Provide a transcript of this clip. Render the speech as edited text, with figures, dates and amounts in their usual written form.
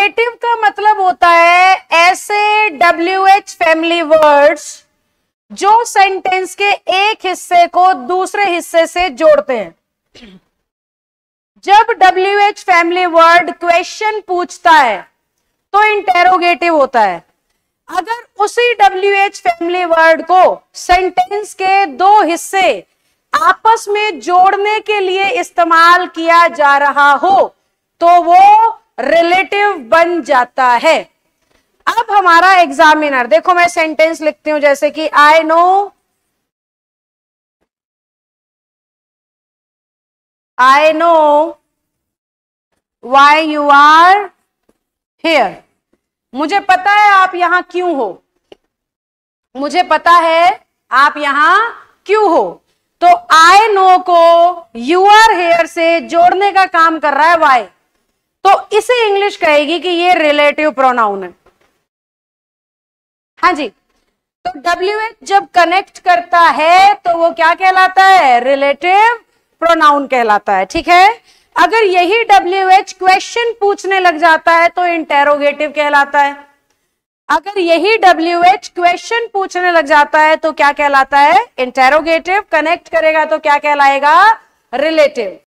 Relative का मतलब होता है ऐसे WH फैमिली वर्ड्स जो सेंटेंस के एक हिस्से को दूसरे हिस्से से जोड़ते हैं। जब WH फैमिली वर्ड क्वेश्चन पूछता है तो इंटेरोगेटिव होता है। अगर उसी WH फैमिली वर्ड को सेंटेंस के दो हिस्से आपस में जोड़ने के लिए इस्तेमाल किया जा रहा हो तो वो रिलेटिव बन जाता है। अब हमारा एग्जामिनर, देखो मैं सेंटेंस लिखती हूं जैसे कि I know why you are here. मुझे पता है आप यहां क्यों हो, मुझे पता है आप यहां क्यों हो। तो आई नो को यू आर हेयर से जोड़ने का काम कर रहा है वाई, तो इसे इंग्लिश कहेगी कि ये रिलेटिव प्रोनाउन है। हाँ जी, तो WH जब कनेक्ट करता है तो वो क्या कहलाता है? रिलेटिव प्रोनाउन कहलाता है। ठीक है, अगर यही WH क्वेश्चन पूछने लग जाता है तो इंटेरोगेटिव कहलाता है। अगर यही WH क्वेश्चन पूछने लग जाता है तो क्या कहलाता है? इंटेरोगेटिव। कनेक्ट करेगा तो क्या कहलाएगा? रिलेटिव।